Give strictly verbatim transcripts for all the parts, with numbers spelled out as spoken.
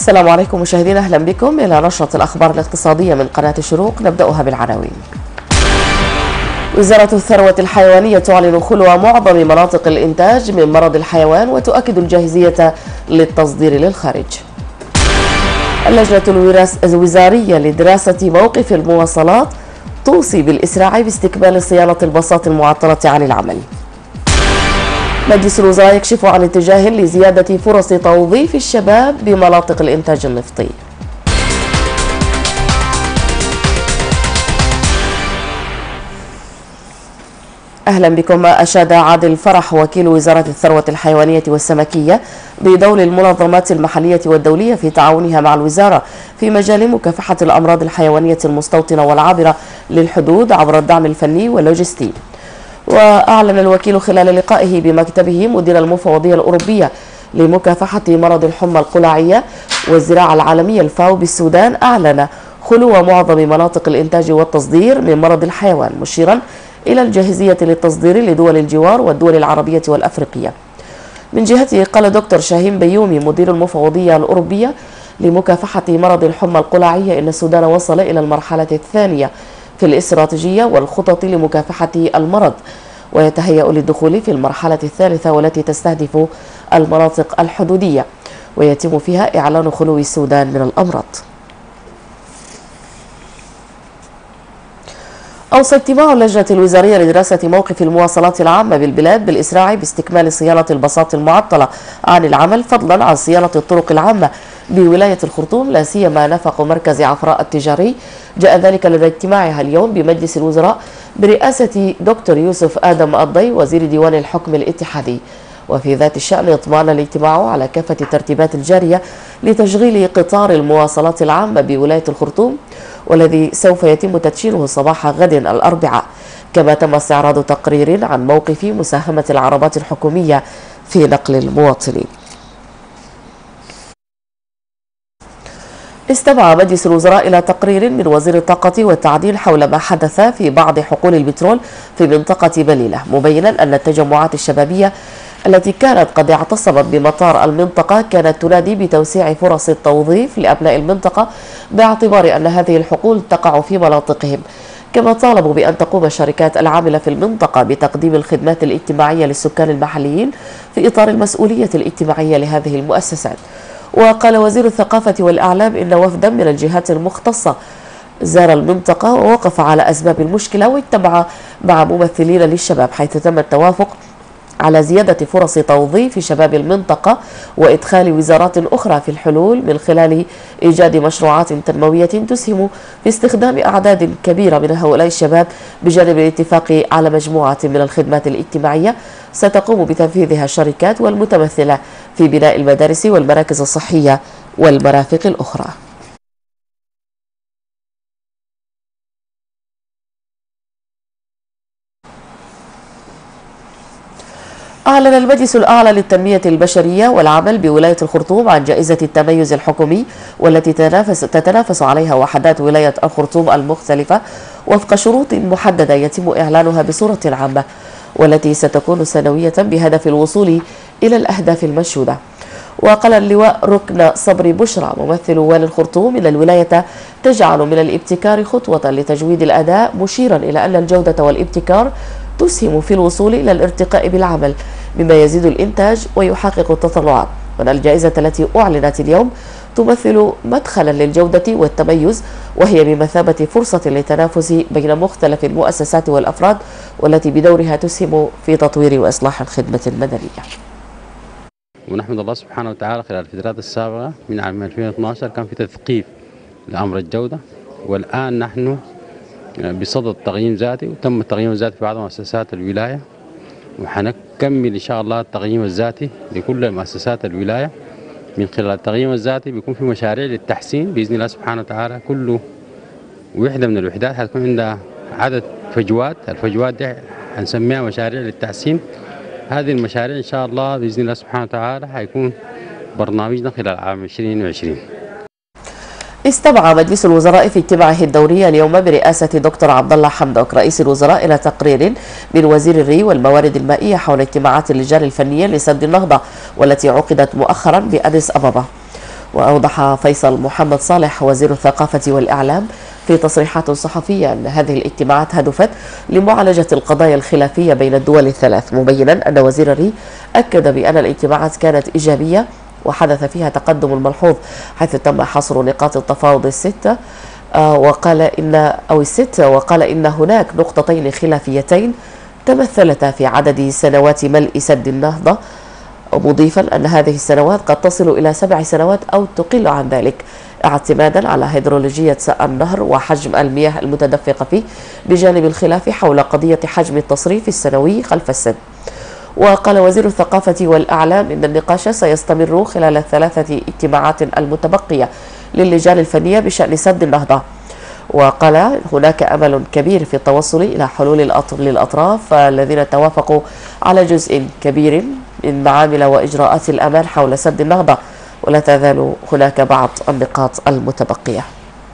السلام عليكم مشاهدينا، أهلا بكم إلى نشرة الأخبار الاقتصادية من قناة الشروق. نبدأها بالعناوين. وزارة الثروة الحيوانية تعلن خلو معظم مناطق الإنتاج من مرض الحيوان وتؤكد الجاهزية للتصدير للخارج. اللجنة الوزارية لدراسة موقف المواصلات توصي بالإسراع باستكمال صيانة الباصات المعطلة عن العمل. مجلس الوزراء يكشف عن اتجاه لزيادة فرص توظيف الشباب بمناطق الإنتاج النفطي. أهلا بكم. أشاد عادل فرح وكيل وزارة الثروة الحيوانية والسمكية بدور المنظمات المحلية والدولية في تعاونها مع الوزارة في مجال مكافحة الأمراض الحيوانية المستوطنة والعابرة للحدود عبر الدعم الفني واللوجستي. وأعلن الوكيل خلال لقائه بمكتبه مدير المفوضية الأوروبية لمكافحة مرض الحمى القلاعية والزراعة العالمية الفاو بالسودان أعلن خلو معظم مناطق الإنتاج والتصدير من مرض الحيوان، مشيرا إلى الجاهزية للتصدير لدول الجوار والدول العربية والأفريقية. من جهته قال دكتور شاهين بيومي مدير المفوضية الأوروبية لمكافحة مرض الحمى القلاعية إن السودان وصل إلى المرحلة الثانية في الاستراتيجية والخطط لمكافحة المرض، ويتهيأ للدخول في المرحلة الثالثة والتي تستهدف المناطق الحدودية ويتم فيها إعلان خلو السودان من الأمراض. أوصى اجتماع اللجنة الوزارية لدراسة موقف المواصلات العامة بالبلاد بالإسراع باستكمال صيانة الباصات المعطلة عن العمل فضلا عن صيانة الطرق العامة بولاية الخرطوم، لا سيما نفق مركز عفراء التجاري. جاء ذلك لدى اجتماعها اليوم بمجلس الوزراء برئاسة دكتور يوسف آدم الضي وزير ديوان الحكم الاتحادي. وفي ذات الشأن اطمأن الاجتماع على كافة الترتيبات الجارية لتشغيل قطار المواصلات العامة بولاية الخرطوم، والذي سوف يتم تدشينه صباح غد الأربعاء. كما تم استعراض تقرير عن موقف مساهمة العربات الحكومية في نقل المواطنين. استمع مجلس الوزراء إلى تقرير من وزير الطاقة والتعدين حول ما حدث في بعض حقول البترول في منطقة بليلة، مبينا أن التجمعات الشبابية التي كانت قد اعتصمت بمطار المنطقة كانت تنادي بتوسيع فرص التوظيف لأبناء المنطقة باعتبار أن هذه الحقول تقع في مناطقهم. كما طالبوا بأن تقوم الشركات العاملة في المنطقة بتقديم الخدمات الاجتماعية للسكان المحليين في إطار المسؤولية الاجتماعية لهذه المؤسسات. وقال وزير الثقافة والإعلام إن وفدا من الجهات المختصة زار المنطقة ووقف على أسباب المشكلة واجتمع مع ممثلين للشباب، حيث تم التوافق على زيادة فرص توظيف شباب المنطقة وإدخال وزارات أخرى في الحلول من خلال إيجاد مشروعات تنموية تسهم في استخدام أعداد كبيرة من هؤلاء الشباب، بجانب الاتفاق على مجموعة من الخدمات الاجتماعية ستقوم بتنفيذها الشركات والمتمثلة في بناء المدارس والمراكز الصحية والمرافق الأخرى. أعلن المجلس الأعلى للتنمية البشرية والعمل بولاية الخرطوم عن جائزة التميز الحكومي والتي تتنافس, تتنافس عليها وحدات ولاية الخرطوم المختلفة وفق شروط محددة يتم إعلانها بصورة عامة، والتي ستكون سنوية بهدف الوصول إلى الأهداف المنشودة. وقال اللواء ركن صبري بشرى ممثل والي الخرطوم إن الولاية تجعل من الابتكار خطوة لتجويد الأداء، مشيرا إلى أن الجودة والابتكار تسهم في الوصول إلى الارتقاء بالعمل مما يزيد الإنتاج ويحقق التطلعات. وأن الجائزة التي أعلنت اليوم تمثل مدخلا للجودة والتميز، وهي بمثابة فرصة للتنافس بين مختلف المؤسسات والأفراد، والتي بدورها تسهم في تطوير وإصلاح الخدمة المدنية. ونحمد الله سبحانه وتعالى خلال الفترات السابقة من عام ألفين واثني عشر كان في تثقيف لأمر الجودة، والآن نحن بصدد تقييم ذاتي، وتم التقييم الذاتي في بعض مؤسسات الولاية، وحنكمل إن شاء الله التقييم الذاتي لكل مؤسسات الولاية. من خلال التقييم الذاتي بيكون في مشاريع للتحسين بإذن الله سبحانه وتعالى. كل وحدة من الوحدات هتكون عندها عدد فجوات، الفجوات دي هنسميها مشاريع للتحسين. هذه المشاريع إن شاء الله بإذن الله سبحانه وتعالى هيكون برنامجنا خلال عام عشرين وعشرين. استمع مجلس الوزراء في اجتماعه الدوري اليوم برئاسة دكتور عبد الله حمدوك رئيس الوزراء إلى تقرير من وزير الري والموارد المائية حول اجتماعات اللجان الفنية لسد النهضة والتي عقدت مؤخرا بأديس أبابا. وأوضح فيصل محمد صالح وزير الثقافة والإعلام في تصريحات صحفية أن هذه الاجتماعات هدفت لمعالجة القضايا الخلافية بين الدول الثلاث، مبينا أن وزير الري أكد بأن الاجتماعات كانت إيجابية وحدث فيها تقدم ملحوظ، حيث تم حصر نقاط التفاوض الستة وقال إن أو الست وقال إن هناك نقطتين خلافيتين تمثلتا في عدد سنوات ملء سد النهضة، مضيفا أن هذه السنوات قد تصل إلى سبع سنوات أو تقل عن ذلك، اعتمادا على هيدرولوجية النهر وحجم المياه المتدفقة فيه، بجانب الخلاف حول قضية حجم التصريف السنوي خلف السد. وقال وزير الثقافة والأعلام إن النقاش سيستمر خلال الثلاثة اجتماعات المتبقية للجان الفنية بشأن سد النهضة. وقال هناك أمل كبير في التوصل إلى حلول للأطراف الذين توافقوا على جزء كبير من معامل وإجراءات الأمان حول سد النهضة، ولا تزال هناك بعض النقاط المتبقية.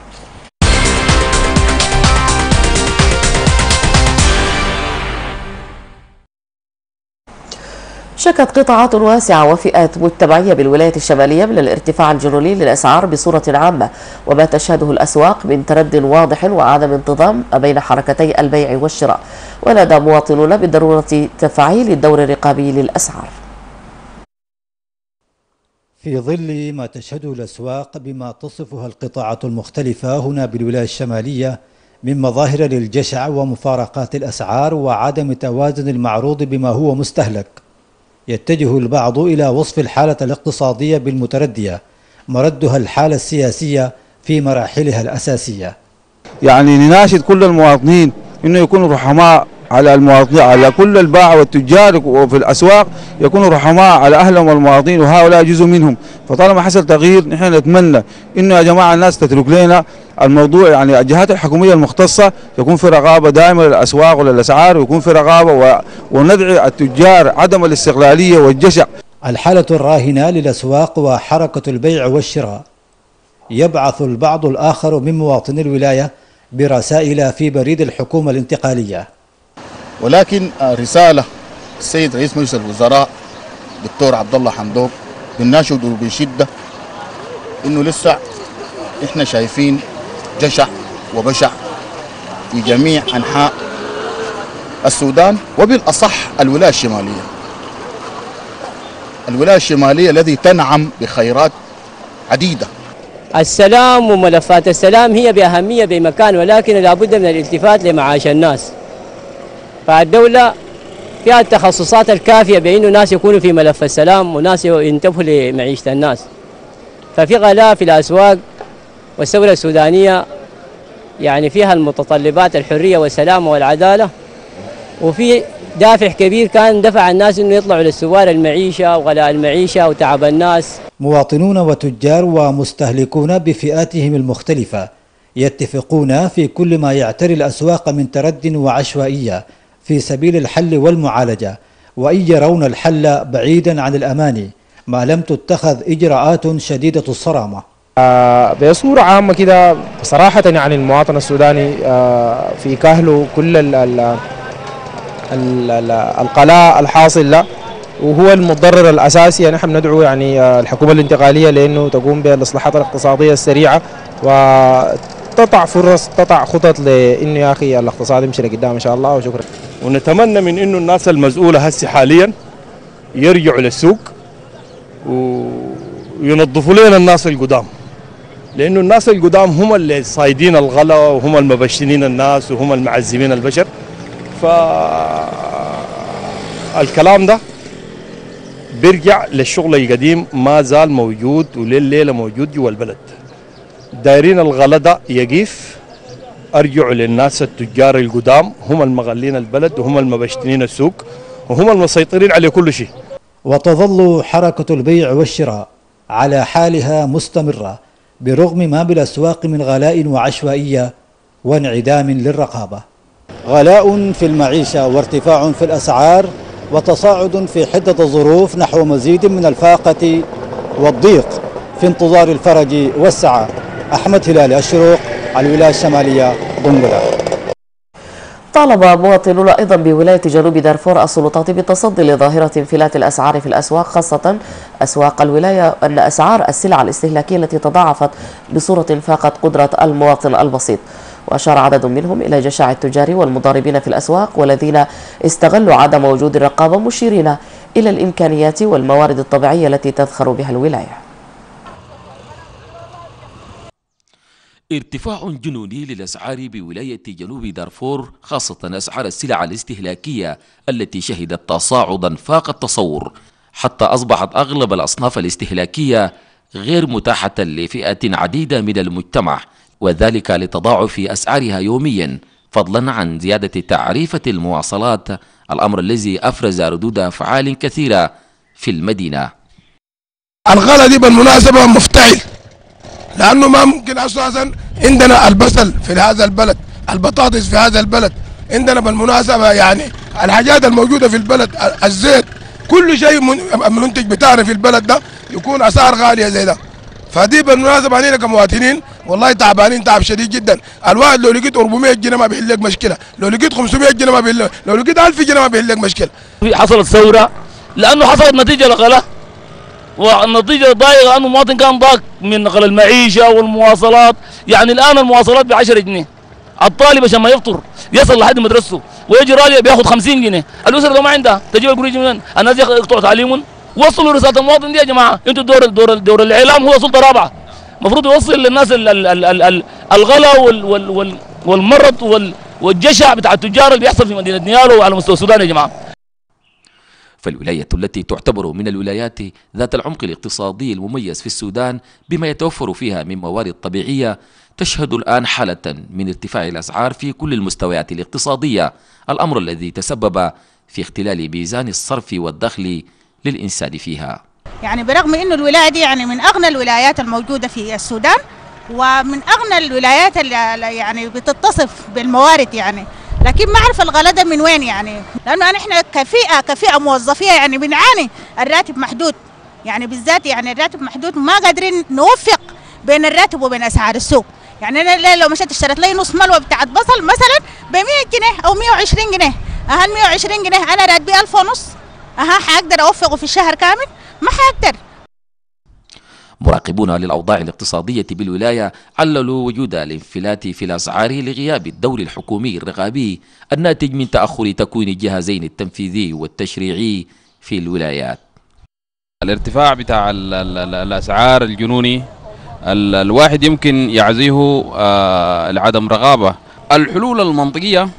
شكت قطاعات واسعة وفئات مجتمعية بالولاية الشمالية من الارتفاع الجنوني للأسعار بصورة عامة، وما تشهده الأسواق من ترد واضح وعدم انتظام بين حركتي البيع والشراء. ونادى مواطنون بضرورة تفعيل الدور الرقابي للأسعار. في ظل ما تشهده الأسواق بما تصفها القطاعات المختلفة هنا بالولاية الشمالية من مظاهر للجشع ومفارقات الأسعار وعدم توازن المعروض بما هو مستهلك، يتجه البعض إلى وصف الحالة الاقتصادية بالمتردية، مردها الحالة السياسية في مراحلها الأساسية. يعني نناشد كل المواطنين إنه يكونوا رحماء على المواطنين، على كل الباعة والتجار وفي الأسواق يكونوا رحماء على أهلهم والمواطنين، وهؤلاء جزء منهم. فطالما حصل تغيير نحن نتمنى إنه يا جماعة الناس تترك لنا الموضوع، يعني الجهات الحكومية المختصة يكون في رقابة دائمة للأسواق وللأسعار، ويكون في رقابة وندعي التجار عدم الاستغلالية والجشع. الحالة الراهنة للأسواق وحركة البيع والشراء. يبعث البعض الآخر من مواطني الولاية برسائل في بريد الحكومة الانتقالية. ولكن رسالة السيد رئيس مجلس الوزراء دكتور عبد الله حمدوك بنناشده بشدة إنه لسه إحنا شايفين جشع وبشع في جميع أنحاء السودان، وبالأصح الولاية الشمالية. الولاية الشمالية التي تنعم بخيرات عديدة. السلام وملفات السلام هي بأهمية بمكان، ولكن لابد من الالتفات لمعاش الناس. فالدولة فيها التخصصات الكافية بأنه ناس يكونوا في ملف السلام وناس ينتبهوا لمعيشة الناس. ففي غلاء في الأسواق، والثورة السودانية يعني فيها المتطلبات الحرية والسلام والعدالة، وفي دافع كبير كان دفع الناس انه يطلعوا للسوار المعيشة وغلاء المعيشة وتعب الناس. مواطنون وتجار ومستهلكون بفئاتهم المختلفة يتفقون في كل ما يعتري الأسواق من ترد وعشوائية في سبيل الحل والمعالجة، وإن يرون الحل بعيدا عن الأماني ما لم تتخذ إجراءات شديدة الصرامة. بصورة عامة كده صراحة يعني المواطن السوداني في كاهله كل ال ال ال القلاء الحاصل له، وهو المتضرر الأساسي. نحن ندعو يعني الحكومة الانتقالية لأنه تقوم بالإصلاحات الاقتصادية السريعة وتضع فرص تضع خطط لأنه يا أخي الاقتصاد يمشي لقدام إن شاء الله. وشكرا. ونتمنى من إنه الناس المسؤولة هسه حاليا يرجعوا للسوق وينظفوا لنا الناس القدام، لأنه الناس القدام هم اللي صايدين الغلا وهم المبشرين الناس وهم المعزمين البشر. فالكلام ده بيرجع للشغل القديم ما زال موجود ولليلة موجود جوا البلد. دايرين الغلا ده يقيف، أرجعوا للناس التجار القدام، هم المغلين البلد وهم المبشرين السوق وهم المسيطرين على كل شيء. وتظل حركة البيع والشراء على حالها مستمرة برغم ما بالأسواق من غلاء وعشوائية وانعدام للرقابة. غلاء في المعيشة وارتفاع في الأسعار وتصاعد في حدة الظروف نحو مزيد من الفاقة والضيق في انتظار الفرج والسعة. أحمد هلالي، الشروق، الولاية الشمالية، دنقلة. طالب مواطنون أيضا بولاية جنوب دارفور السلطات بالتصدي لظاهرة انفلات الأسعار في الأسواق، خاصة أسواق الولاية، أن أسعار السلع الاستهلاكية التي تضاعفت بصورة فاقت قدرة المواطن البسيط. وأشار عدد منهم إلى جشع التجار والمضاربين في الأسواق والذين استغلوا عدم وجود الرقابة، مشيرين إلى الإمكانيات والموارد الطبيعية التي تذخر بها الولاية. ارتفاع جنوني للأسعار بولاية جنوب دارفور، خاصة أسعار السلع الاستهلاكية التي شهدت تصاعدا فاق التصور، حتى أصبحت أغلب الأصناف الاستهلاكية غير متاحة لفئة عديدة من المجتمع، وذلك لتضاعف أسعارها يوميا، فضلا عن زيادة تعريفة المواصلات، الأمر الذي أفرز ردود أفعال كثيرة في المدينة. الغلا دي بالمناسبة مفتعل، لأنه ما ممكن أساسا عندنا البصل في هذا البلد، البطاطس في هذا البلد، عندنا بالمناسبة يعني الحاجات الموجودة في البلد، الزيت، كل شيء منتج بتاعنا في البلد ده يكون أسعار غالية زي ده. فدي بالمناسبة علينا كمواطنين والله تعبانين تعب شديد جدا. الواحد لو لقيت أربعمية جنيه ما بيحل لك مشكلة، لو لقيت خمسمية جنيه ما بيحل لك، لو لقيت ألف جنيه ما بيحل لك مشكلة. حصلت ثورة لأنه حصلت نتيجة لغلا، والنتيجة ضايقة لأنه المواطن كان ضاق من غلا المعيشة والمواصلات. يعني الآن المواصلات ب عشرة جنيه، الطالب عشان ما يفطر يصل لحد مدرسته ويجي راجع بياخذ خمسين جنيه، الأسرة لو ما عندها تجيب القريش منين؟ الناس يقطعوا تعليمهم. وصلوا رسالة المواطن دي يا جماعة، انتوا دور دور دور الإعلام هو سلطة رابعة، المفروض يوصل للناس ال ال ال ال ال الغلا وال وال وال والمرض وال والجشع بتاع التجار اللي بيحصل في مدينة نيالو وعلى مستوى السودان يا جماعة. فالولاية التي تعتبر من الولايات ذات العمق الاقتصادي المميز في السودان بما يتوفر فيها من موارد طبيعية، تشهد الآن حالة من ارتفاع الأسعار في كل المستويات الاقتصادية، الأمر الذي تسبب في اختلال ميزان الصرف والدخل للإنسان فيها. يعني برغم أن الولاية دي يعني من أغنى الولايات الموجودة في السودان، ومن أغنى الولايات اللي يعني بتتصف بالموارد يعني، لكن ما أعرف الغلا ده من وين يعني، لأنه احنا كفئة كفئة موظفية يعني بنعاني، الراتب محدود، يعني بالذات يعني الراتب محدود، ما قادرين نوفق بين الراتب وبين أسعار السوق. يعني أنا لو مشيت اشتريت لي نص ملوى بتاعت بصل مثلا ب مية جنيه أو مية وعشرين جنيه، أها مية وعشرين جنيه أنا راتبي ألف ونص، أها حقدر أوفقه في الشهر كامل؟ ما حقدر. مراقبون للأوضاع الاقتصادية بالولاية عللوا وجود الانفلات في الأسعار لغياب الدور الحكومي الرقابي الناتج من تأخر تكوين الجهازين التنفيذي والتشريعي في الولايات. الارتفاع بتاع ال ال الأسعار الجنوني الواحد يمكن يعزيه لعدم رغابة. الحلول المنطقية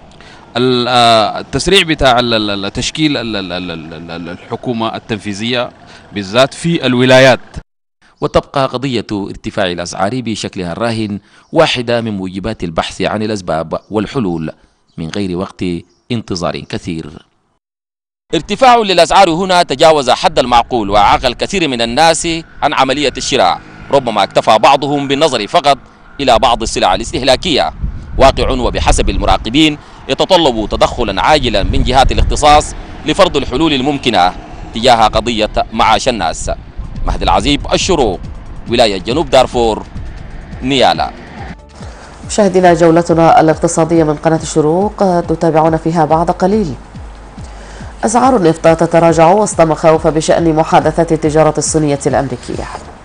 التسريع بتاع تشكيل الحكومة التنفيذية بالذات في الولايات. وتبقى قضية ارتفاع الأسعار بشكلها الراهن واحدة من موجبات البحث عن الأسباب والحلول من غير وقت انتظار كثير. ارتفاع للأسعار هنا تجاوز حد المعقول وأعاق الكثير من الناس عن عملية الشراء، ربما اكتفى بعضهم بالنظر فقط إلى بعض السلع الاستهلاكية، واقع وبحسب المراقبين يتطلب تدخلا عاجلا من جهات الاختصاص لفرض الحلول الممكنة تجاه قضية معاش الناس. مهدي العزيب، الشروق، ولاية جنوب دارفور، نيالا. مشاهدينا، جولتنا الاقتصادية من قناة الشروق تتابعون فيها بعد قليل. أسعار النفط تتراجع وسط مخاوف بشأن محادثات التجارة الصينية الأمريكية.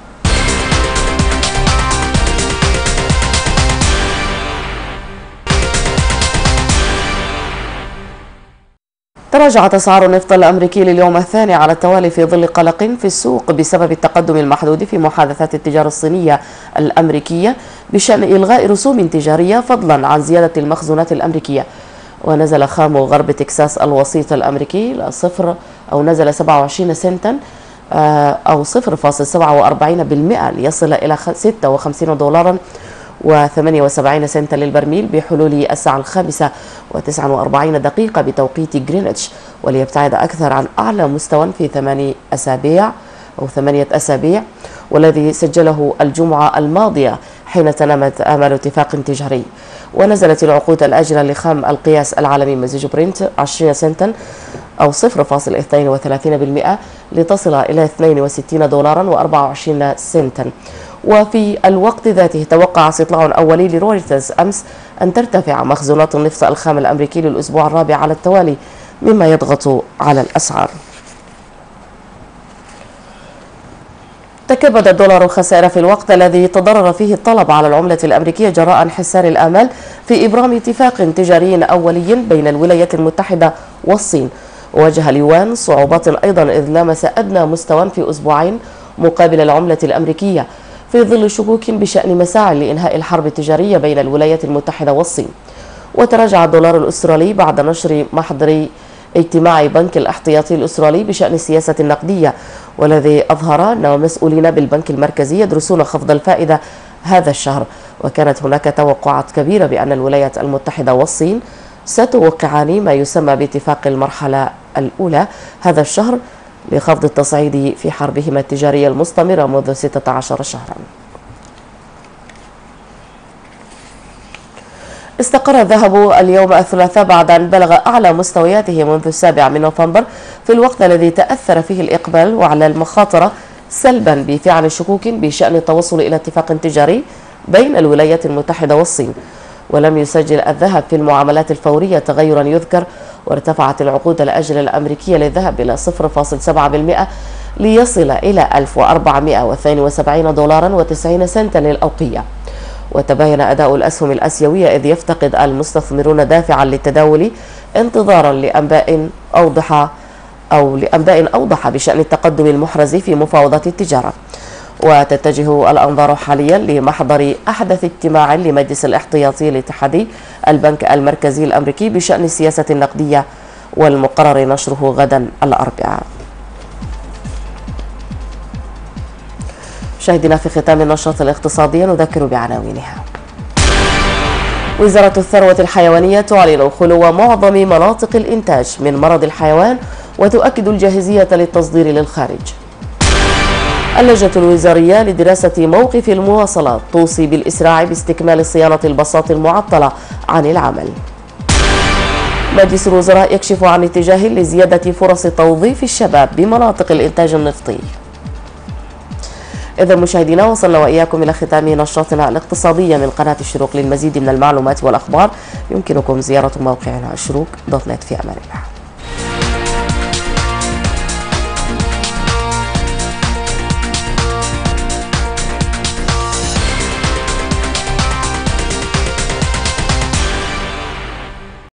تراجعت أسعار النفط الأمريكي لليوم الثاني على التوالي في ظل قلق في السوق بسبب التقدم المحدود في محادثات التجارة الصينية الأمريكية بشأن إلغاء رسوم تجارية فضلا عن زيادة المخزونات الأمريكية. ونزل خام غرب تكساس الوسيط الأمريكي إلى صفر أو نزل سبعة وعشرين سنتا أو صفر فاصل سبعة وأربعين بالمئة ليصل إلى ستة وخمسين دولارا وثمانية وسبعين سنتا للبرميل بحلول الساعة الخامسة وتسعة وأربعين دقيقة بتوقيت جرينتش، وليبتعد أكثر عن أعلى مستوى في ثمانية أسابيع أو ثمانية أسابيع والذي سجله الجمعة الماضية حين تنامت آمال اتفاق تجاري. ونزلت العقود الآجلة لخام القياس العالمي مزيج برنت عشرين سنتا أو صفر فاصل اثنين وثلاثين بالمئة لتصل إلى اثنين وستين دولارا وأربعة وعشرين سنتا. وفي الوقت ذاته توقع استطلاع أولي لرويترز أمس أن ترتفع مخزونات النفط الخام الأمريكي للأسبوع الرابع على التوالي، مما يضغط على الأسعار. تكبد الدولار خسائر في الوقت الذي تضرر فيه الطلب على العملة الأمريكية جراء انحسار الآمال في إبرام اتفاق تجاري أولي بين الولايات المتحدة والصين. وواجه اليوان صعوبات أيضا إذ لامس أدنى مستوى في أسبوعين مقابل العملة الأمريكية في ظل شكوك بشأن مساعي لإنهاء الحرب التجارية بين الولايات المتحدة والصين. وتراجع الدولار الأسترالي بعد نشر محضر اجتماع بنك الاحتياطي الأسترالي بشأن السياسة النقدية، والذي أظهر أن مسؤولين بالبنك المركزي يدرسون خفض الفائدة هذا الشهر. وكانت هناك توقعات كبيرة بأن الولايات المتحدة والصين ستوقعان ما يسمى باتفاق المرحلة الأولى هذا الشهر لخفض التصعيد في حربهما التجارية المستمرة منذ ستة عشر شهرا. استقر الذهب اليوم الثلاثاء بعد أن بلغ أعلى مستوياته منذ السابع من نوفمبر، في الوقت الذي تأثر فيه الإقبال وعلى المخاطرة سلبا بفعل الشكوك بشأن التوصل إلى اتفاق تجاري بين الولايات المتحدة والصين. ولم يسجل الذهب في المعاملات الفورية تغيرا يذكر، وارتفعت العقود الأجلة الأمريكية للذهب إلى صفر فاصل سبعة بالمئة ليصل إلى ألف وأربعمئة واثنين وسبعين دولارا وتسعين سنتا للأوقية. وتباين أداء الأسهم الآسيوية إذ يفتقد المستثمرون دافعا للتداول انتظارا لأنباء أوضح أو لأنباء أوضح بشأن التقدم المحرز في مفاوضات التجارة. وتتجه الأنظار حاليا لمحضر أحدث اجتماع لمجلس الاحتياطي الاتحادي البنك المركزي الأمريكي بشأن السياسة النقدية، والمقرر نشره غدا الأربعاء. مشاهدينا، في ختام النشرة الاقتصادية نذكر بعناوينها. وزارة الثروة الحيوانية تعلن خلو معظم مناطق الإنتاج من مرض الحيوان وتؤكد الجاهزية للتصدير للخارج. اللجنة الوزارية لدراسة موقف المواصلات توصي بالإسراع باستكمال صيانة الباصات المعطلة عن العمل. مجلس الوزراء يكشف عن اتجاه لزيادة فرص توظيف الشباب بمناطق الإنتاج النفطي. إذا مشاهدينا، وصلنا وإياكم إلى ختام نشرتنا الاقتصادية من قناة الشروق. للمزيد من المعلومات والأخبار يمكنكم زيارة موقعنا الشروق دوت نت. في أمان الله.